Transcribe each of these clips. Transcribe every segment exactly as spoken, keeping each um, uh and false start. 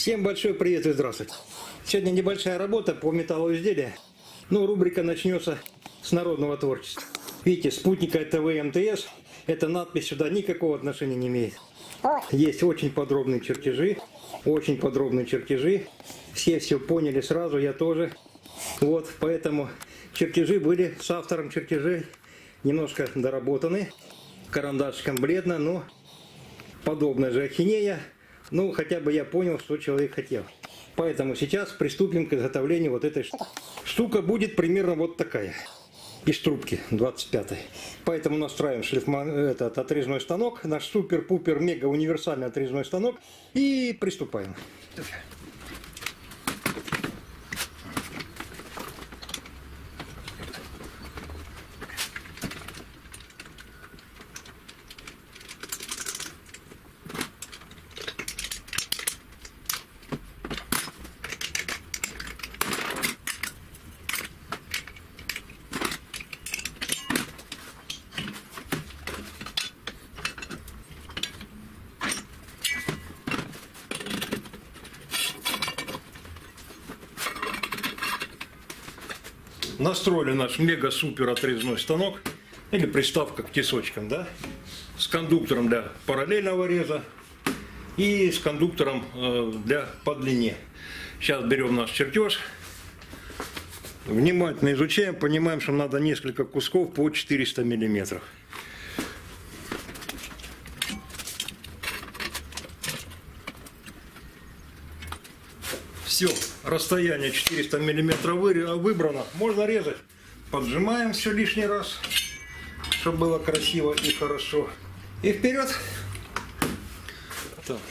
Всем большой привет и здравствуйте. Сегодня небольшая работа по металлоизделию. Ну, рубрика начнется с народного творчества. Видите, спутника ТВ МТС. Эта надпись сюда никакого отношения не имеет. Есть очень подробные чертежи. Очень подробные чертежи. Все все поняли сразу, я тоже. Вот, поэтому чертежи были с автором чертежей немножко доработаны. Карандашиком бледно, но подобная же ахинея. Ну, хотя бы я понял, что человек хотел. Поэтому сейчас приступим к изготовлению вот этой штуки. Штука будет примерно вот такая. Из трубки двадцать пятой. Поэтому настраиваем шлифман, этот отрезной станок. Наш супер-пупер мега универсальный отрезной станок. И приступаем. Настроили наш мега-супер отрезной станок или приставка к тесочкам, да, с кондуктором для параллельного реза и с кондуктором для по длине. Сейчас берем наш чертеж, внимательно изучаем, понимаем, что надо несколько кусков по четыреста миллиметров. Все, расстояние четыреста миллиметров выбрано. Можно резать. Поджимаем все лишний раз, чтобы было красиво и хорошо. И вперед. Так.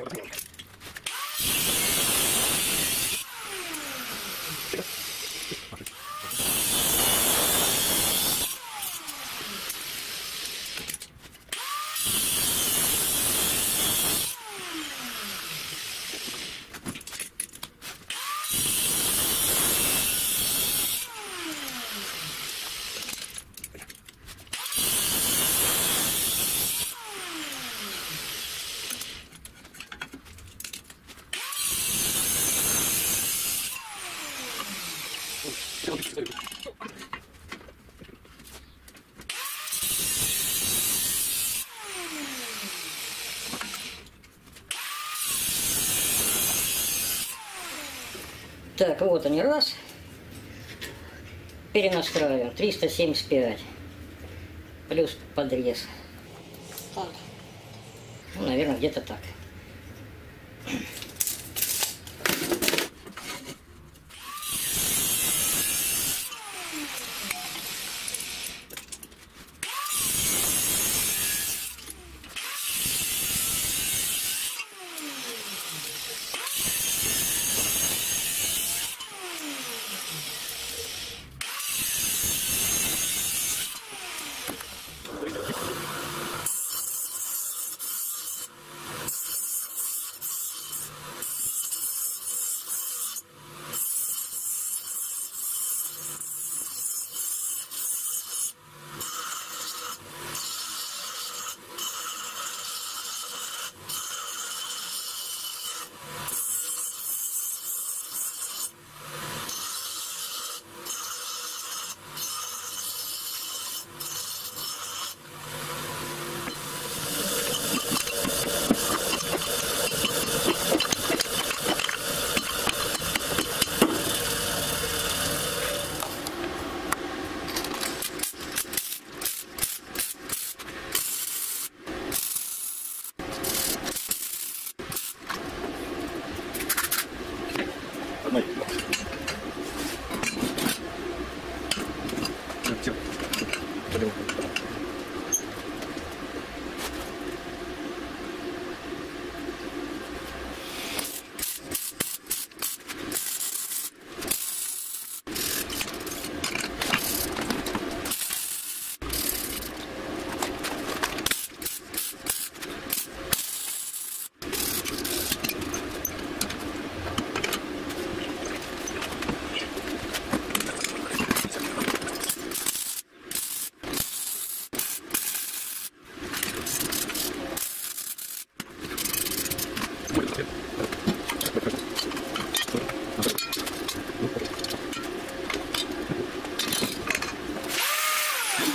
Так, вот они, раз. Перенастраиваем. триста семьдесят пять. Плюс подрез. Ну, наверное, где-то так.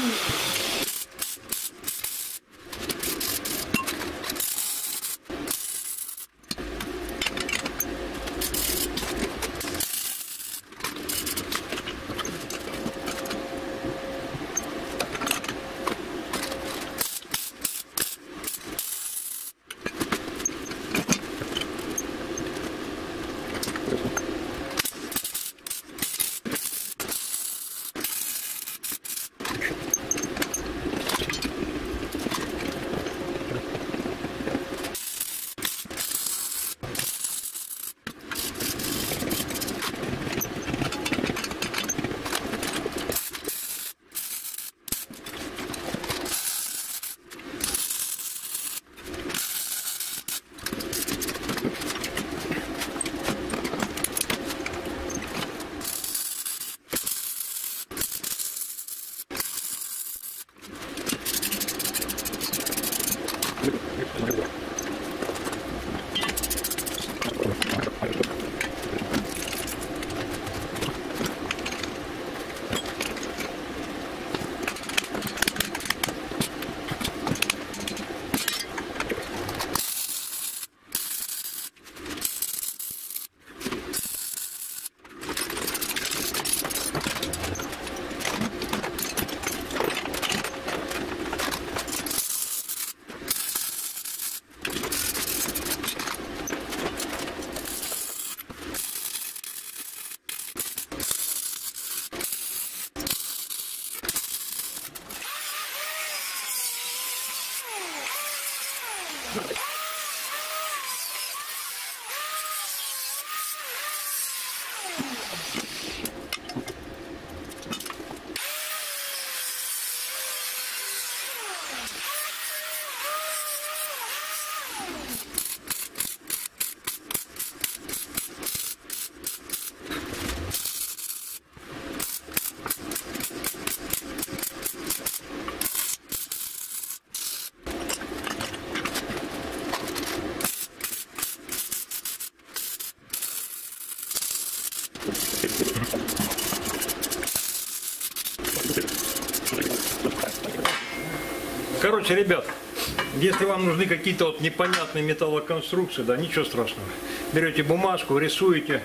Короче, ребят, если вам нужны какие-то вот непонятные металлоконструкции, да, ничего страшного. Берете бумажку, рисуете,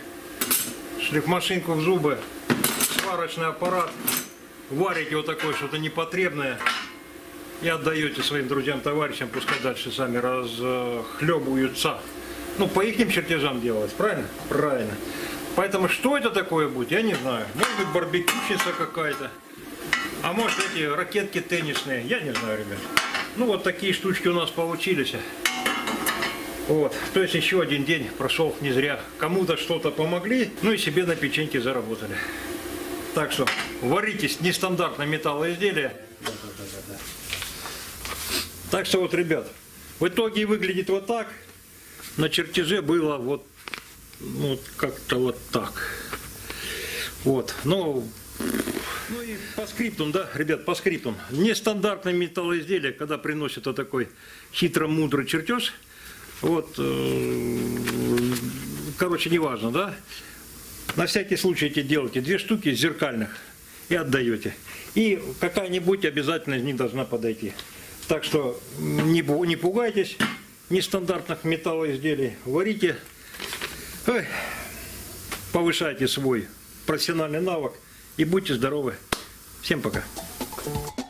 шлифмашинку в зубы, сварочный аппарат, варите вот такое что-то непотребное и отдаете своим друзьям, товарищам, пускай дальше сами разхлебываются. Ну, по их чертежам делать, правильно? Правильно. Поэтому что это такое будет, я не знаю. Может быть, барбекюшница какая-то. А может, эти ракетки теннисные, я не знаю, ребят. Ну, вот такие штучки у нас получились. Вот, то есть еще один день прошел не зря. Кому-то что-то помогли, ну и себе на печеньке заработали. Так что варитесь нестандартное металлоизделие. Да, да, да, да, да. Так что вот, ребят, в итоге выглядит вот так. На чертеже было вот, вот как-то вот так. Вот, ну... Ну и по скриптум, да, ребят, по скриптум. Нестандартное металлоизделие, когда приносят вот такой хитро-мудрый чертеж. Вот, э, короче, неважно, да. На всякий случай эти делайте две штуки зеркальных и отдаете. И какая-нибудь обязательно из них должна подойти. Так что не, не пугайтесь нестандартных металлоизделий. Варите, ой, повышайте свой профессиональный навык. И будьте здоровы. Всем пока.